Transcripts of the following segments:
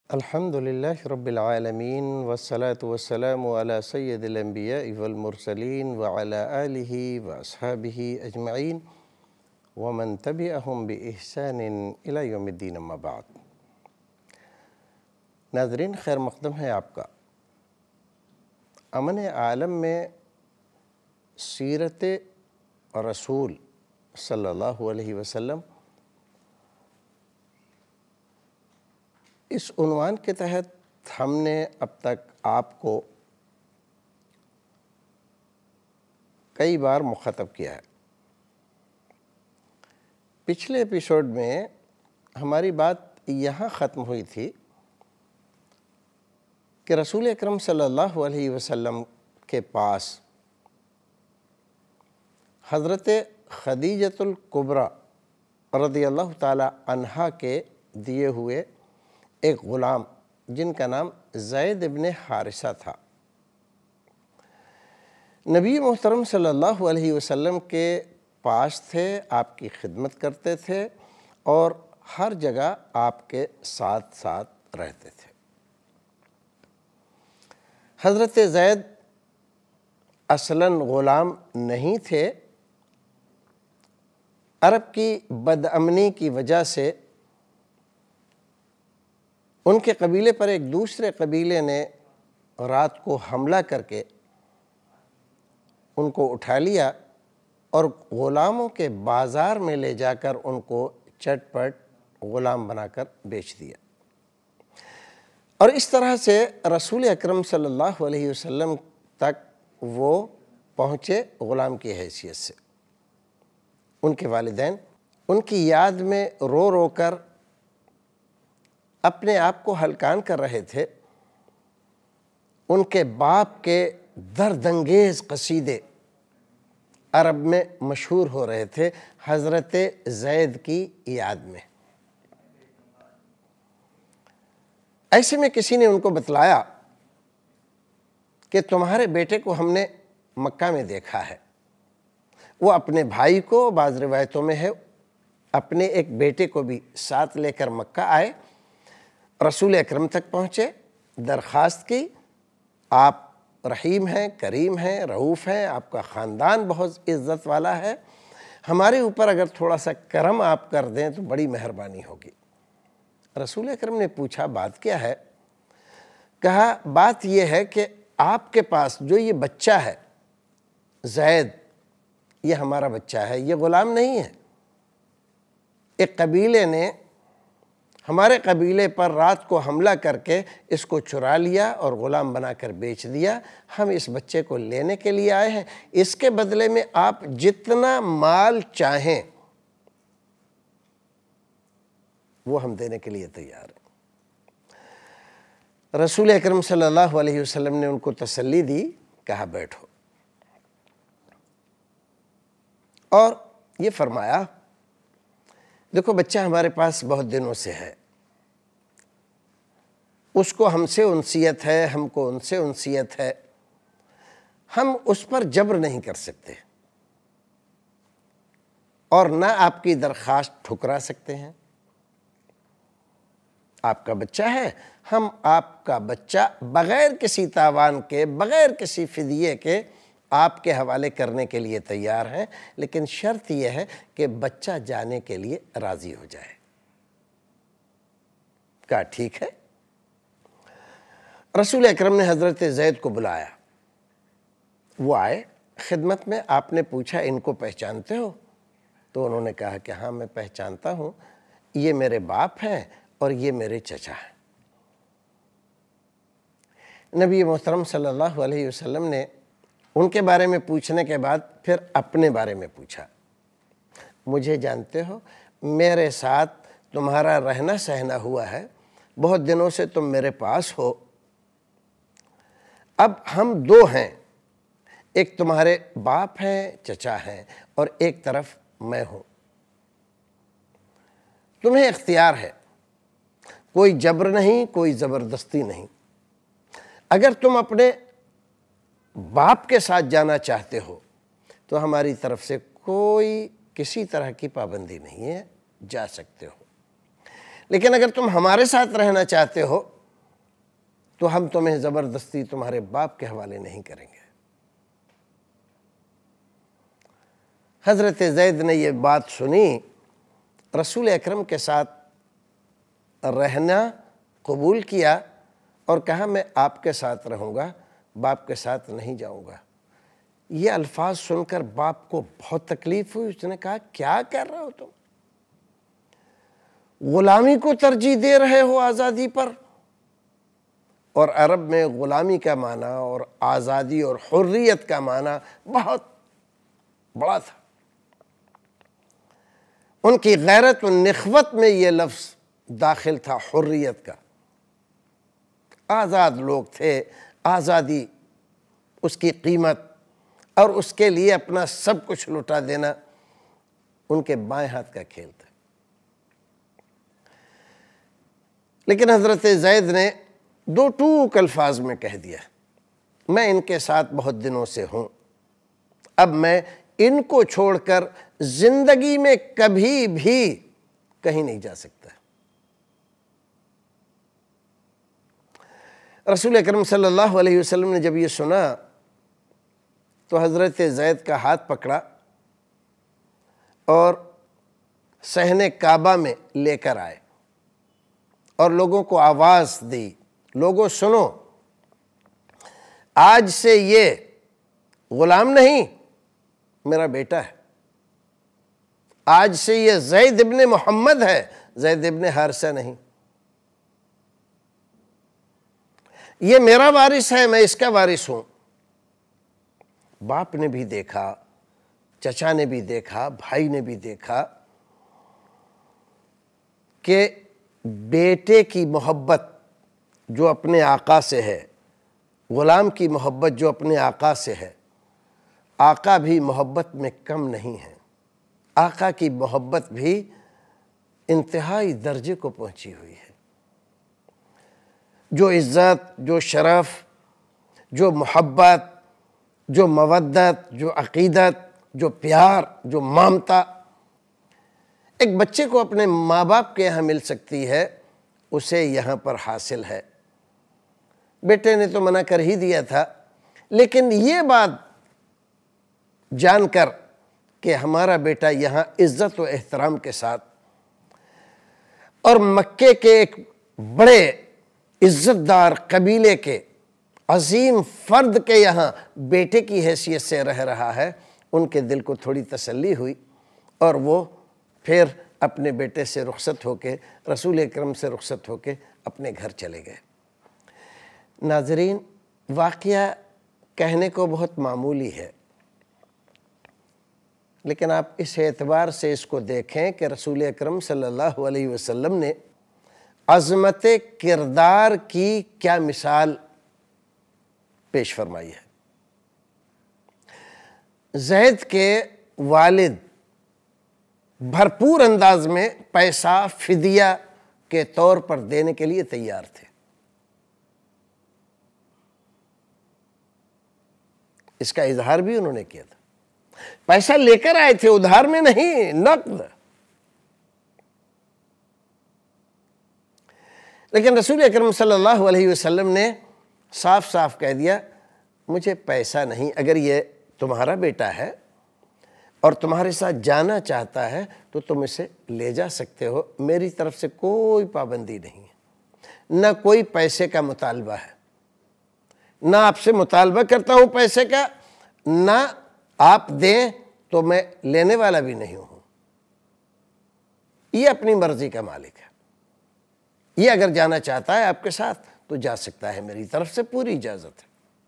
الحمد للہ رب العالمین والصلاة والسلام علی سید الانبیاء والمرسلین وعلی آلہ واصحابہ اجمعین ومن تبعہم بإحسان الی یوم الدین اما بعد۔ ناظرین، خیر مقدم ہے آپ کا۔ امن عالم میں سیرت رسول صلی اللہ علیہ وسلم اس عنوان کے تحت ہم نے اب تک آپ کو کئی بار مخاطب کیا ہے۔ پچھلے ایپیسوڈ میں ہماری بات یہاں ختم ہوئی تھی کہ رسول اکرم صلی اللہ علیہ وسلم کے پاس حضرت خدیجۃ الکبریٰ رضی اللہ تعالی عنہا کے دیے ہوئے ایک غلام جن کا نام زید ابن حارثہ تھا، نبی محترم صلی اللہ علیہ وسلم کے پاس تھے، آپ کی خدمت کرتے تھے اور ہر جگہ آپ کے ساتھ ساتھ رہتے تھے۔ حضرت زید اصلاً غلام نہیں تھے، عرب کی بدامنی کی وجہ سے ان کے قبیلے پر ایک دوسرے قبیلے نے رات کو حملہ کر کے ان کو اٹھا لیا اور غلاموں کے بازار میں لے جا کر ان کو چٹ پٹ غلام بنا کر بیچ دیا، اور اس طرح سے رسول اکرم صلی اللہ علیہ وسلم تک وہ پہنچے غلام کی حیثیت سے۔ ان کے والدین ان کی یاد میں رو رو کر اپنے آپ کو ہلکان کر رہے تھے۔ ان کے باپ کے درد انگیز قصیدے عرب میں مشہور ہو رہے تھے حضرت زید کی یاد میں۔ ایسے میں کسی نے ان کو بتلایا کہ تمہارے بیٹے کو ہم نے مکہ میں دیکھا ہے۔ وہ اپنے بھائی کو، بعض روایتوں میں ہے اپنے ایک بیٹے کو بھی ساتھ لے کر مکہ آئے، رسول اکرم تک پہنچے، درخواست کی، آپ رحیم ہیں، کریم ہیں، رؤوف ہیں، آپ کا خاندان بہت عزت والا ہے، ہمارے اوپر اگر تھوڑا سا کرم آپ کر دیں تو بڑی مہربانی ہوگی۔ رسول اکرم نے پوچھا بات کیا ہے؟ کہا بات یہ ہے کہ آپ کے پاس جو یہ بچہ ہے زید، یہ ہمارا بچہ ہے، یہ غلام نہیں ہے۔ ایک قبیلے نے ہمارے قبیلے پر رات کو حملہ کر کے اس کو چرا لیا اور غلام بنا کر بیچ دیا۔ ہم اس بچے کو لینے کے لیے آئے ہیں، اس کے بدلے میں آپ جتنا مال چاہیں وہ ہم دینے کے لیے تیار ہیں۔ رسول اکرم صلی اللہ علیہ وسلم نے ان کو تسلی دی، کہا بیٹھو، اور یہ فرمایا دیکھو بچہ ہمارے پاس بہت دنوں سے ہے، اس کو ہم سے انسیت ہے، ہم کو ان سے انسیت ہے، ہم اس پر جبر نہیں کر سکتے اور نہ آپ کی درخواست ٹھکرا سکتے ہیں۔ آپ کا بچہ ہے، ہم آپ کا بچہ بغیر کسی تاوان کے، بغیر کسی فدیے کے آپ کے حوالے کرنے کے لیے تیار ہیں، لیکن شرط یہ ہے کہ بچہ جانے کے لیے راضی ہو جائے۔ کہا ٹھیک ہے۔ رسول اکرم نے حضرت زید کو بلایا، وہ آئے خدمت میں۔ آپ نے پوچھا ان کو پہچانتے ہو؟ تو انہوں نے کہا کہ ہاں میں پہچانتا ہوں، یہ میرے باپ ہیں اور یہ میرے چچا ہیں۔ نبی محترم صلی اللہ علیہ وسلم نے ان کے بارے میں پوچھنے کے بعد پھر اپنے بارے میں پوچھا، مجھے جانتے ہو، میرے ساتھ تمہارا رہنا سہنا ہوا ہے، بہت دنوں سے تم میرے پاس ہو، اب ہم دو ہیں، ایک تمہارے باپ ہیں، چچا ہیں، اور ایک طرف میں ہوں۔ تمہیں اختیار ہے، کوئی جبر نہیں، کوئی زبردستی نہیں۔ اگر تم اپنے باپ کے ساتھ جانا چاہتے ہو تو ہماری طرف سے کوئی کسی طرح کی پابندی نہیں ہے، جا سکتے ہو، لیکن اگر تم ہمارے ساتھ رہنا چاہتے ہو تو ہم تمہیں زبردستی تمہارے باپ کے حوالے نہیں کریں گے۔ حضرت زید نے یہ بات سنی، رسول اکرم کے ساتھ رہنا قبول کیا اور کہا میں آپ کے ساتھ رہوں گا، باپ کے ساتھ نہیں جاؤں گا۔ یہ الفاظ سن کر باپ کو بہت تکلیف ہوئی۔ اس نے کہا کیا کر رہے ہو تم؟ غلامی کو ترجیح دے رہے ہو آزادی پر؟ اور عرب میں غلامی کا معنی اور آزادی اور حریت کا معنی بہت بڑا تھا۔ ان کی غیرت و نخوت میں یہ لفظ داخل تھا، حریت کا۔ آزاد لوگ تھے، آزادی اس کی قیمت اور اس کے لیے اپنا سب کچھ لٹا دینا ان کے بائیں ہاتھ کا کھیل تھا۔ لیکن حضرت زید نے دو ٹوک الفاظ میں کہہ دیا، میں ان کے ساتھ بہت دنوں سے ہوں، اب میں ان کو چھوڑ کر زندگی میں کبھی بھی کہیں نہیں جا سکتا۔ رسول اکرم صلی اللہ علیہ وسلم نے جب یہ سنا تو حضرت زید کا ہاتھ پکڑا اور صحن کعبہ میں لے کر آئے اور لوگوں کو آواز دی، لوگوں سنو، آج سے یہ غلام نہیں، میرا بیٹا ہے۔ آج سے یہ زید ابن محمد ہے، زید ابن حارثہ نہیں۔ یہ میرا وارث ہے، میں اس کا وارث ہوں۔ باپ نے بھی دیکھا، چچا نے بھی دیکھا، بھائی نے بھی دیکھا کہ بیٹے کی محبت جو اپنے آقا سے ہے، غلام کی محبت جو اپنے آقا سے ہے، آقا بھی محبت میں کم نہیں ہے، آقا کی محبت بھی انتہائی درجے کو پہنچی ہوئی ہے۔ جو عزت، جو شرف، جو محبت، جو مودت، جو عقیدت، جو پیار، جو ممتا ایک بچے کو اپنے ماں باپ کے یہاں مل سکتی ہے، اسے یہاں پر حاصل ہے۔ بیٹے نے تو منع کر ہی دیا تھا، لیکن یہ بات جان کر کہ ہمارا بیٹا یہاں عزت و احترام کے ساتھ اور مکے کے ایک بڑے عزت دار قبیلے کے عظیم فرد کے یہاں بیٹے کی حیثیت سے رہ رہا ہے، ان کے دل کو تھوڑی تسلی ہوئی اور وہ پھر اپنے بیٹے سے رخصت ہو کے، رسول اکرم سے رخصت ہو کے اپنے گھر چلے گئے۔ ناظرین، واقعہ کہنے کو بہت معمولی ہے، لیکن آپ اس اعتبار سے اس کو دیکھیں کہ رسول اکرم صلی اللہ علیہ وسلم نے عظمت کردار کی کیا مثال پیش فرمائی ہے۔ زید کے والد بھرپور انداز میں پیسہ فدیہ کے طور پر دینے کے لیے تیار تھے۔ اس کا اظہار بھی انہوں نے کیا تھا، پیسہ لے کر آئے تھے، ادھار میں نہیں، نقد۔ لیکن رسول اکرم صلی اللہ علیہ وسلم نے صاف صاف کہہ دیا، مجھے پیسہ نہیں، اگر یہ تمہارا بیٹا ہے اور تمہارے ساتھ جانا چاہتا ہے تو تم اسے لے جا سکتے ہو، میری طرف سے کوئی پابندی نہیں ہے، نہ کوئی پیسے کا مطالبہ ہے، نہ آپ سے مطالبہ کرتا ہوں پیسے کا، نہ آپ دیں تو میں لینے والا بھی نہیں ہوں۔ یہ اپنی مرضی کا مالک ہے، یہ اگر جانا چاہتا ہے آپ کے ساتھ تو جا سکتا ہے، میری طرف سے پوری اجازت ہے۔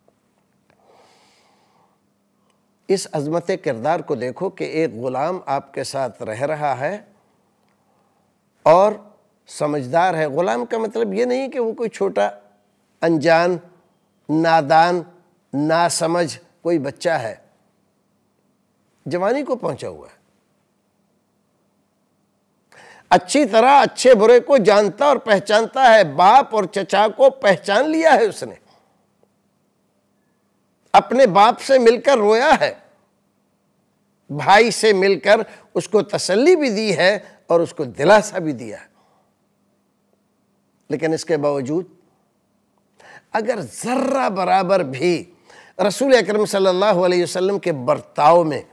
اس عظمت کردار کو دیکھو کہ ایک غلام آپ کے ساتھ رہ رہا ہے اور سمجھدار ہے۔ غلام کا مطلب یہ نہیں کہ وہ کوئی چھوٹا انجان، نادان، ناسمجھ کوئی بچہ ہے، جوانی کو پہنچا ہوا ہے، اچھی طرح اچھے برے کو جانتا اور پہچانتا ہے، باپ اور چچا کو پہچان لیا ہے، اس نے اپنے باپ سے مل کر رویا ہے، بھائی سے مل کر اس کو تسلی بھی دی ہے اور اس کو دلاسا بھی دیا ہے۔ لیکن اس کے باوجود اگر ذرہ برابر بھی رسول اکرم صلی اللہ علیہ وسلم کے برتاؤ میں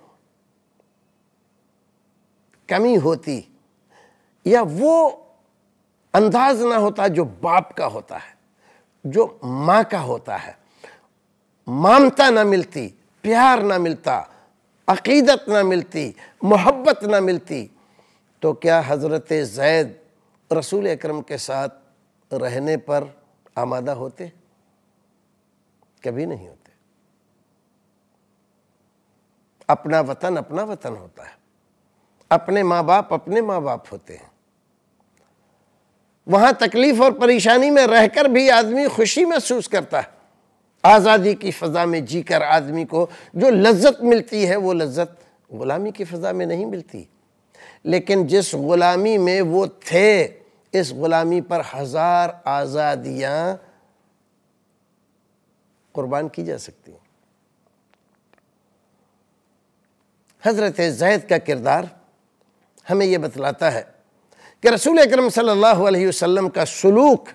کمی ہوتی یا وہ انداز نہ ہوتا جو باپ کا ہوتا ہے، جو ماں کا ہوتا ہے، ممتا نہ ملتی، پیار نہ ملتا، عقیدت نہ ملتی، محبت نہ ملتی، تو کیا حضرت زید رسول اکرم کے ساتھ رہنے پر آمادہ ہوتے؟ کبھی نہیں ہوتے۔ اپنا وطن اپنا وطن ہوتا ہے، اپنے ماں باپ اپنے ماں باپ ہوتے ہیں، وہاں تکلیف اور پریشانی میں رہ کر بھی آدمی خوشی محسوس کرتا ہے۔ آزادی کی فضا میں جی کر آدمی کو جو لذت ملتی ہے وہ لذت غلامی کی فضا میں نہیں ملتی۔ لیکن جس غلامی میں وہ تھے، اس غلامی پر ہزار آزادیاں قربان کی جا سکتی ہیں۔ حضرت زید کا کردار ہمیں یہ بتلاتا ہے کہ رسول اکرم صلی اللہ علیہ وسلم کا سلوک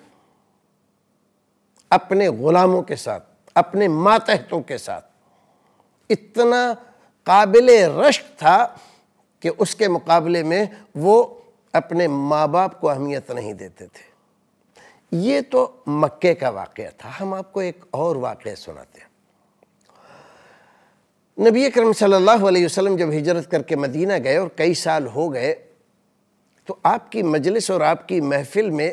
اپنے غلاموں کے ساتھ، اپنے ماتحتوں کے ساتھ اتنا قابل رشک تھا کہ اس کے مقابلے میں وہ اپنے ماں باپ کو اہمیت نہیں دیتے تھے۔ یہ تو مکے کا واقعہ تھا۔ ہم آپ کو ایک اور واقعہ سناتے ہیں۔ نبی اکرم صلی اللہ علیہ وسلم جب ہجرت کر کے مدینہ گئے اور کئی سال ہو گئے تو آپ کی مجلس اور آپ کی محفل میں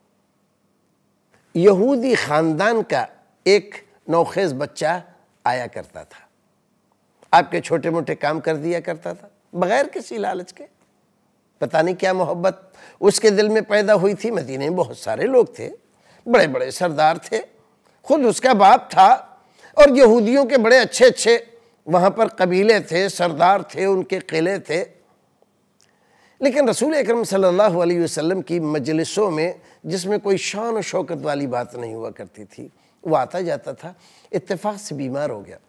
یہودی خاندان کا ایک نوخیز بچہ آیا کرتا تھا، آپ کے چھوٹے موٹے کام کر دیا کرتا تھا بغیر کسی لالچ کے۔ پتہ نہیں کیا محبت اس کے دل میں پیدا ہوئی تھی۔ مدینہ میں بہت سارے لوگ تھے، بڑے بڑے سردار تھے، خود اس کا باپ تھا، اور یہودیوں کے بڑے اچھے اچھے وہاں پر قبیلے تھے، سردار تھے، ان کے قلعے تھے۔ لیکن رسول اکرم صلی اللہ علیہ وسلم کی مجلسوں میں جس میں کوئی شان و شوکت والی بات نہیں ہوا کرتی تھی، وہ آتا جاتا تھا، اتفاق سے بیمار ہو گیا۔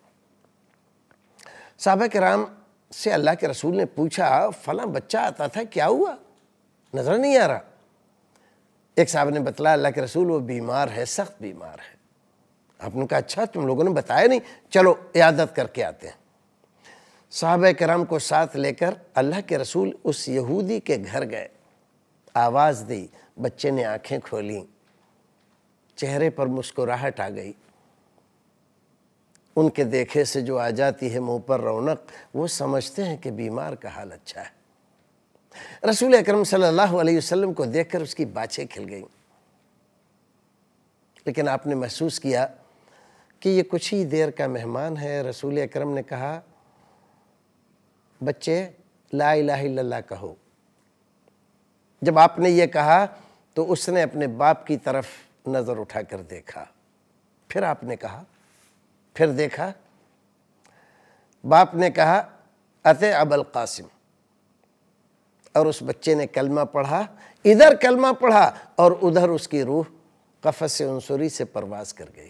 صحابہ کرام سے اللہ کے رسول نے پوچھا، فلاں بچہ آتا تھا، کیا ہوا؟ نظر نہیں آ رہا۔ ایک صاحب نے بتلایا، اللہ کے رسول وہ بیمار ہے، سخت بیمار ہے۔ آپ نے کہا اچھا، تم لوگوں نے بتایا نہیں، چلو عیادت کر کے آتے ہیں۔ صحابہ کرام کو ساتھ لے کر اللہ کے رسول اس یہودی کے گھر گئے، آواز دی، بچے نے آنکھیں کھولیں، چہرے پر مسکراہٹ آ گئی۔ ان کے دیکھے سے جو آ جاتی ہے منہ پر رونق، وہ سمجھتے ہیں کہ بیمار کا حال اچھا ہے۔ رسول اکرم صلی اللہ علیہ وسلم کو دیکھ کر اس کی باچھیں کھل گئیں، لیکن آپ نے محسوس کیا کہ یہ کچھ ہی دیر کا مہمان ہے۔ رسول اکرم نے کہا، بچے لا الہ الا اللہ کہو۔ جب آپ نے یہ کہا تو اس نے اپنے باپ کی طرف نظر اٹھا کر دیکھا، پھر آپ نے کہا، پھر دیکھا، باپ نے کہا اتے ابا القاسم، اور اس بچے نے کلمہ پڑھا، ادھر کلمہ پڑھا اور ادھر اس کی روح قفس عنصری سے پرواز کر گئی۔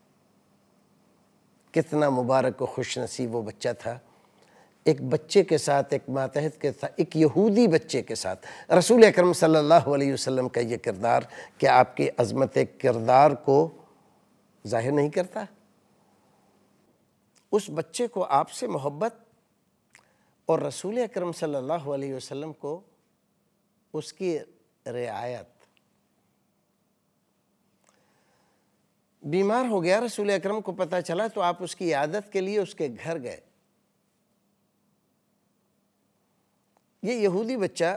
کتنا مبارک و خوش نصیب وہ بچہ تھا۔ ایک بچے کے ساتھ، ایک ماتحت کے ساتھ، ایک یہودی بچے کے ساتھ رسول اکرم صلی اللہ علیہ وسلم کا یہ کردار، کیا آپ کی عظمت کردار کو ظاہر نہیں کرتا؟ اس بچے کو آپ سے محبت اور رسول اکرم صلی اللہ علیہ وسلم کو اس کی رعایت۔ بیمار ہو گیا، رسول اکرم کو پتہ چلا تو آپ اس کی عیادت کے لیے اس کے گھر گئے۔ یہ یہودی بچہ،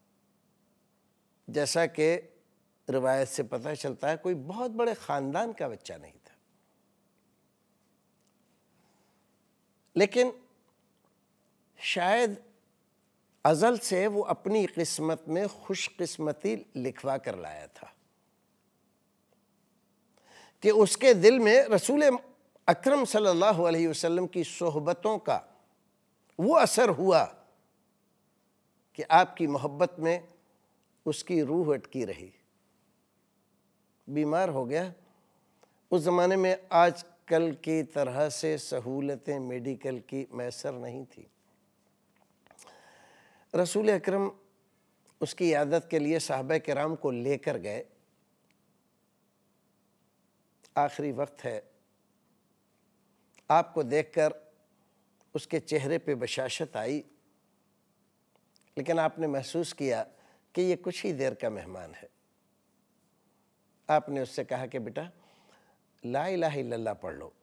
جیسا کہ روایت سے پتہ چلتا ہے، کوئی بہت بڑے خاندان کا بچہ نہیں تھا، لیکن شاید ازل سے وہ اپنی قسمت میں خوش قسمتی لکھوا کر لایا تھا کہ اس کے دل میں رسول اکرم صلی اللہ علیہ وسلم کی صحبتوں کا وہ اثر ہوا کہ آپ کی محبت میں اس کی روح اٹکی رہی۔ بیمار ہو گیا۔ اس زمانے میں آج کل کی طرح سے سہولتیں میڈیکل کی میسر نہیں تھی۔ رسول اکرم اس کی عیادت کے لیے صحابہ کرام کو لے کر گئے آخری وقت ہے، آپ کو دیکھ کر اس کے چہرے پہ بشاشت آئی، لیکن آپ نے محسوس کیا کہ یہ کچھ ہی دیر کا مہمان ہے۔ آپ نے اس سے کہا کہ بیٹا لا الہ الا اللہ پڑھ لو،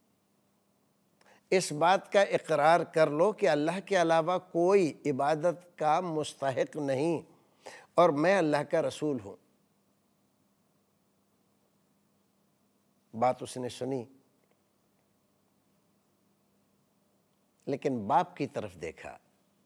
اس بات کا اقرار کر لو کہ اللہ کے علاوہ کوئی عبادت کا مستحق نہیں اور میں اللہ کا رسول ہوں۔ بات اس نے سنی، لیکن باپ کی طرف دیکھا،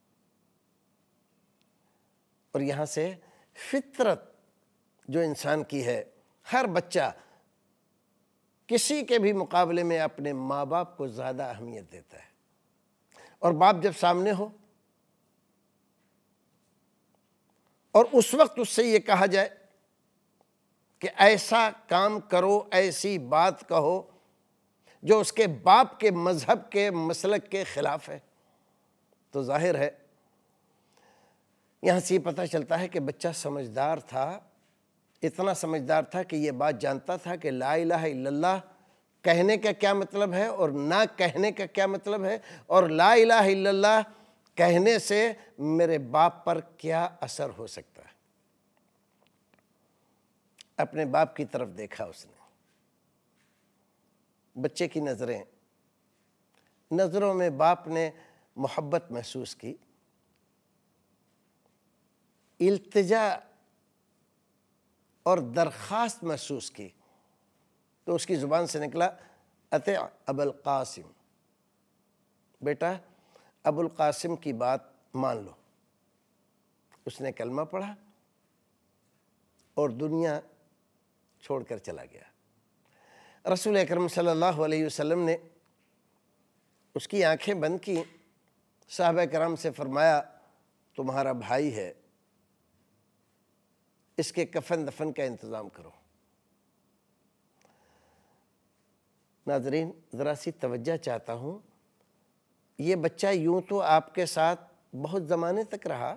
اور یہاں سے فطرت جو انسان کی ہے، ہر بچہ کسی کے بھی مقابلے میں اپنے ماں باپ کو زیادہ اہمیت دیتا ہے، اور باپ جب سامنے ہو اور اس وقت اس سے یہ کہا جائے کہ ایسا کام کرو، ایسی بات کہو جو اس کے باپ کے مذہب کے مسلک کے خلاف ہے، تو ظاہر ہے یہاں سے یہ پتہ چلتا ہے کہ بچہ سمجھدار تھا، اتنا سمجھدار تھا کہ یہ بات جانتا تھا کہ لا الہ الا اللہ کہنے کا کیا مطلب ہے اور نہ کہنے کا کیا مطلب ہے، اور لا الہ الا اللہ کہنے سے میرے باپ پر کیا اثر ہو سکتا ہے۔ اپنے باپ کی طرف دیکھا اس نے، بچے کی نظروں میں باپ نے محبت محسوس کی، التجا اور درخواست محسوس کی، تو اس کی زبان سے نکلا اطع ابا القاسم، بیٹا ابو القاسم کی بات مان لو۔ اس نے کلمہ پڑھا اور دنیا چھوڑ کر چلا گیا۔ رسول اکرم صلی اللہ علیہ وسلم نے اس کی آنکھیں بند کی، صحابہ کرام سے فرمایا تمہارا بھائی ہے، اس کے کفن دفن کا انتظام کرو۔ ناظرین ذرا سی توجہ چاہتا ہوں، یہ بچہ یوں تو آپ کے ساتھ بہت زمانے تک رہا،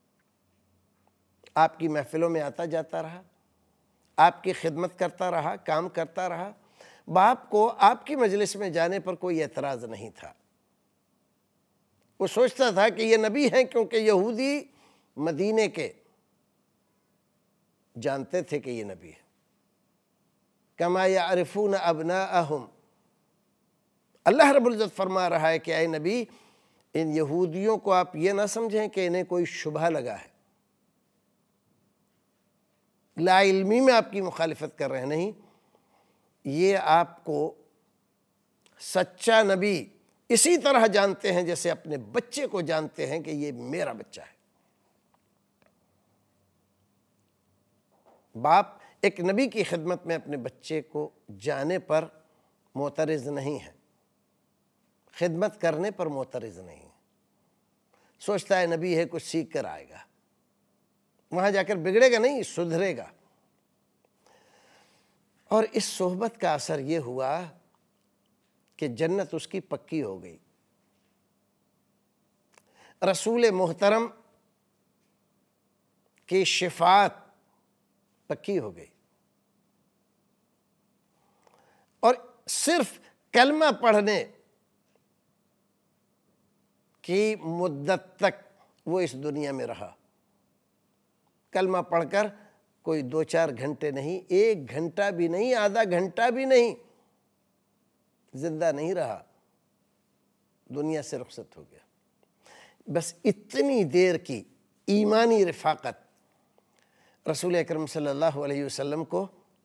آپ کی محفلوں میں آتا جاتا رہا، آپ کی خدمت کرتا رہا، کام کرتا رہا، باپ کو آپ کی مجلس میں جانے پر کوئی اعتراض نہیں تھا۔ وہ سوچتا تھا کہ یہ نبی ہیں، کیونکہ یہودی مدینے کے جانتے تھے کہ یہ نبی ہے۔ کما یعرفون ابناءہم، اللہ رب العزت فرما رہا ہے کہ اے نبی ان یہودیوں کو آپ یہ نہ سمجھیں کہ انہیں کوئی شبہ لگا ہے، لا علمی میں آپ کی مخالفت کر رہے ہیں، نہیں، یہ آپ کو سچا نبی اسی طرح جانتے ہیں جیسے اپنے بچے کو جانتے ہیں کہ یہ میرا بچہ ہے۔ باپ ایک نبی کی خدمت میں اپنے بچے کو جانے پر معترض نہیں ہے، خدمت کرنے پر معترض نہیں ہے، سوچتا ہے نبی ہے کچھ سیکھ کر آئے گا، وہاں جا کر بگڑے گا نہیں، سدھرے گا۔ اور اس صحبت کا اثر یہ ہوا کہ جنت اس کی پکی ہو گئی۔ رسول محترم کی شفاعت پکی ہو گئی، اور صرف کلمہ پڑھنے کی مدت تک وہ اس دنیا میں رہا۔ کلمہ پڑھ کر کوئی 2-4 گھنٹے نہیں، 1 گھنٹہ بھی نہیں، آدھا گھنٹہ بھی نہیں، زندہ نہیں رہا، دنیا سے رخصت ہو گیا۔ بس اتنی دیر کی ایمانی رفاقت رسول اکرم صلی اللہ علیہ وسلم کو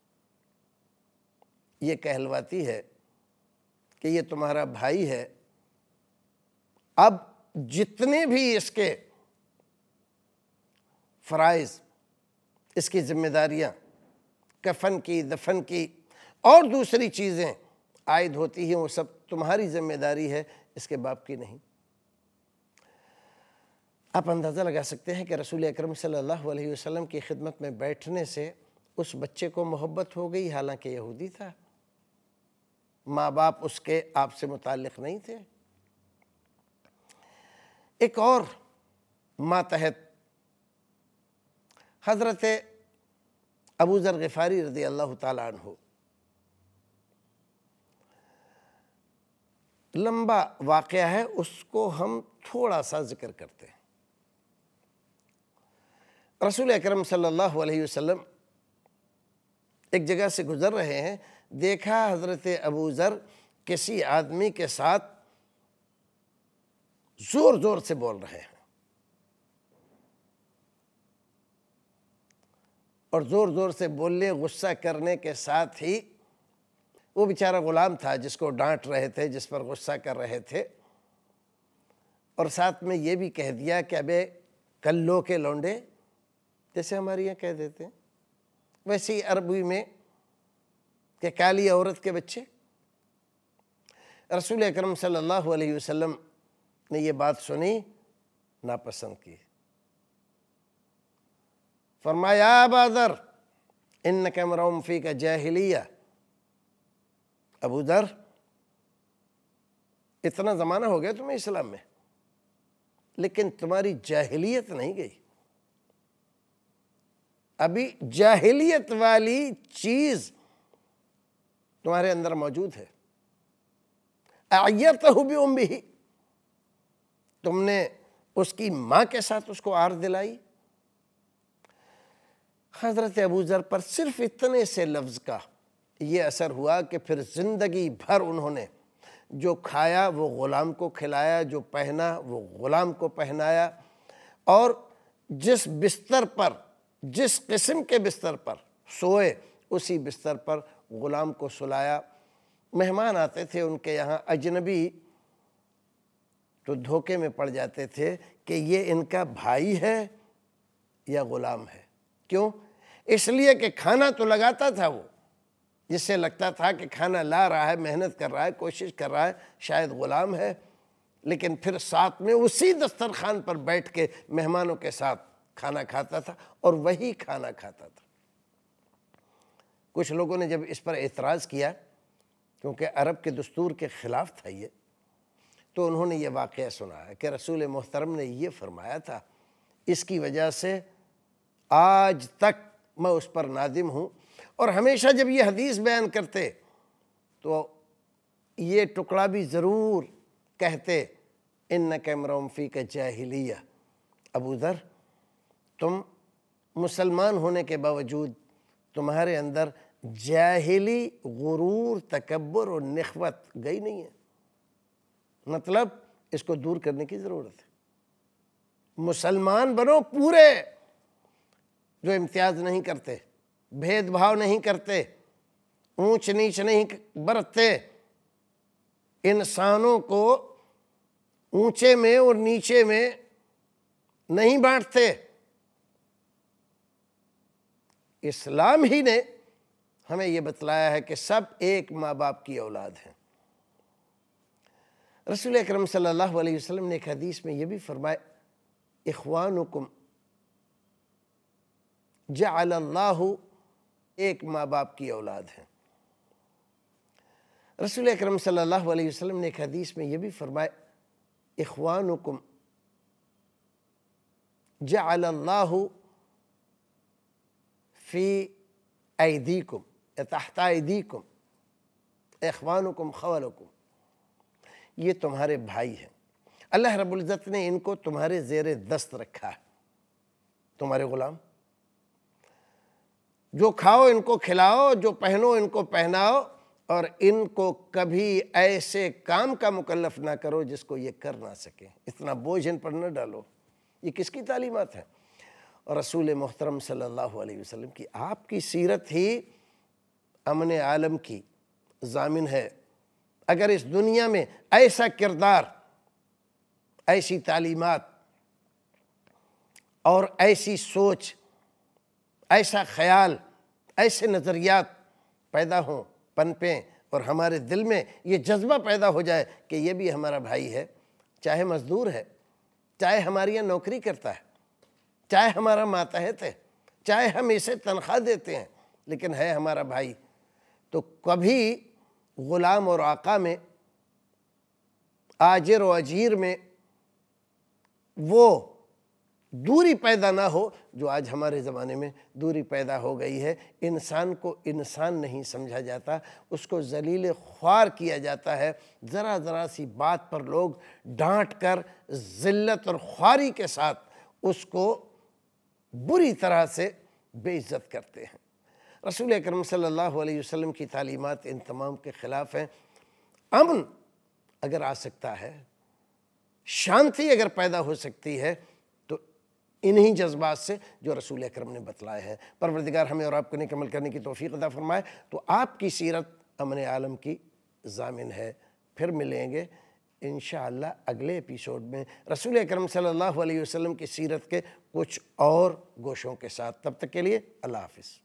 یہ کہلواتی ہے کہ یہ تمہارا بھائی ہے، اب جتنے بھی اس کے فرائض، اس کی ذمہ داریاں، کفن کی، دفن کی اور دوسری چیزیں عائد ہوتی ہیں، وہ سب تمہاری ذمہ داری ہے، اس کے باپ کی نہیں۔ آپ اندازہ لگا سکتے ہیں کہ رسول اکرم صلی اللہ علیہ وسلم کی خدمت میں بیٹھنے سے اس بچے کو محبت ہو گئی، حالانکہ یہودی تھا، ماں باپ اس کے آپ سے متعلق نہیں تھے۔ ایک اور ماتحت حضرت ابو ذر غفاری رضی اللہ تعالیٰ عنہ، لمبا واقعہ ہے، اس کو ہم تھوڑا سا ذکر کرتے ہیں۔ رسول اکرم صلی اللہ علیہ وسلم ایک جگہ سے گزر رہے ہیں، دیکھا حضرت ابو ذر کسی آدمی کے ساتھ زور زور سے بول رہے ہیں، اور زور زور سے بولنے، غصہ کرنے کے ساتھ ہی وہ بیچارہ غلام تھا جس کو ڈانٹ رہے تھے، جس پر غصہ کر رہے تھے، اور ساتھ میں یہ بھی کہہ دیا کہ ابے کلو کے لونڈے، جیسے ہمارے یہاں کہہ دیتے ہیں، ویسے ہی عربی میں کہ کالی عورت کے بچے۔ رسول اکرم صلی اللہ علیہ وسلم نے یہ بات سنی، ناپسند کی، فرمایا ابا ذر انک امرؤ فیک جاہلیہ، ابو ذر اتنا زمانہ ہو گیا تمہیں اسلام میں، لیکن تمہاری جاہلیت نہیں گئی، ابھی جاہلیت والی چیز تمہارے اندر موجود ہے۔ اعیرتہ بامہ، تم نے اس کی ماں کے ساتھ اس کو عار دلائی۔ حضرت ابو ذر پر صرف اتنے سے لفظ کا یہ اثر ہوا کہ پھر زندگی بھر انہوں نے جو کھایا وہ غلام کو کھلایا، جو پہنا وہ غلام کو پہنایا، اور جس بستر پر، جس قسم کے بستر پر سوئے اسی بستر پر غلام کو سلایا۔ مہمان آتے تھے ان کے یہاں، اجنبی تو دھوکے میں پڑ جاتے تھے کہ یہ ان کا بھائی ہے یا غلام ہے۔ کیوں؟ اس لیے کہ کھانا تو لگاتا تھا وہ، جس سے لگتا تھا کہ کھانا لا رہا ہے، محنت کر رہا ہے، کوشش کر رہا ہے، شاید غلام ہے، لیکن پھر ساتھ میں اسی دسترخوان پر بیٹھ کے مہمانوں کے ساتھ کھانا کھاتا تھا، اور وہی کھانا کھاتا تھا۔ کچھ لوگوں نے جب اس پر اعتراض کیا، کیونکہ عرب کے دستور کے خلاف تھا یہ، تو انہوں نے یہ واقعہ سنا ہے کہ رسول محترم نے یہ فرمایا تھا، اس کی وجہ سے آج تک میں اس پر نادم ہوں، اور ہمیشہ جب یہ حدیث بیان کرتے تو یہ ٹکڑا بھی ضرور کہتے، انک امرؤ فیک جاہلیہ، ابو ذر تم مسلمان ہونے کے باوجود تمہارے اندر جاہلی غرور، تکبر اور نخوت گئی نہیں ہے، مطلب اس کو دور کرنے کی ضرورت ہے۔ مسلمان بنو پورے، جو امتیاز نہیں کرتے، بھید بھاؤ نہیں کرتے، اونچ نیچ نہیں برتتے، انسانوں کو اونچے میں اور نیچے میں نہیں بانٹتے۔ اسلام ہی نے ہمیں یہ بتلایا ہے کہ سب ایک ماں باپ کی اولاد ہیں۔ رسول اکرم صلی اللہ علیہ وسلم نے ایک حدیث میں یہ بھی فرمایا، اخوانکم جعل اللہ، ایک ماں باپ کی اولاد ہیں۔ رسول اکرم صلی اللہ علیہ وسلم نے ایک حدیث میں یہ بھی فرمایا، اخوانکم جعل اللہ فی ایدیکم، تحت ایدیکم، اخوانکم خولکم، یہ تمہارے بھائی ہیں، اللہ رب العزت نے ان کو تمہارے زیر دست رکھا ہے، تمہارے غلام، جو کھاؤ ان کو کھلاؤ، جو پہنو ان کو پہناؤ، اور ان کو کبھی ایسے کام کا مکلف نہ کرو جس کو یہ کر نہ سکیں، اتنا بوجھ ان پر نہ ڈالو۔ یہ کس کی تعلیمات ہیں؟ اور رسول محترم صلی اللہ علیہ وسلم کی، آپ کی سیرت ہی امن عالم کی ضامن ہے۔ اگر اس دنیا میں ایسا کردار، ایسی تعلیمات اور ایسی سوچ، ایسا خیال، ایسے نظریات پیدا ہوں، پنپیں، اور ہمارے دل میں یہ جذبہ پیدا ہو جائے کہ یہ بھی ہمارا بھائی ہے، چاہے مزدور ہے، چاہے ہمارے یہاں نوکری کرتا ہے، چاہے ہمارا ماتحت ہے، چاہے ہم اسے تنخواہ دیتے ہیں، لیکن ہے ہمارا بھائی، تو کبھی غلام اور آقا میں، آجر و اجیر میں وہ دوری پیدا نہ ہو جو آج ہمارے زمانے میں دوری پیدا ہو گئی ہے۔ انسان کو انسان نہیں سمجھا جاتا، اس کو ذلیل خوار کیا جاتا ہے، ذرا ذرا سی بات پر لوگ ڈانٹ کر ذلت اور خواری کے ساتھ اس کو بری طرح سے بے عزت کرتے ہیں۔ رسول اکرم صلی اللہ علیہ وسلم کی تعلیمات ان تمام کے خلاف ہیں۔ امن اگر آ سکتا ہے، شانتی اگر پیدا ہو سکتی ہے تو انہی جذبات سے جو رسول اکرم نے بتلائے ہیں۔ پروردگار ہمیں اور آپ کو نیک عمل کرنے کی توفیق عطا فرمائے۔ تو آپ کی سیرت امن عالم کی ضامن ہے۔ پھر ملیں گے انشاءاللہ اگلے ایپیسوڈ میں رسول اکرم صلی اللہ علیہ وسلم کی سیرت کے کچھ اور گوشوں کے ساتھ۔ تب تک کے لیے اللہ حافظ۔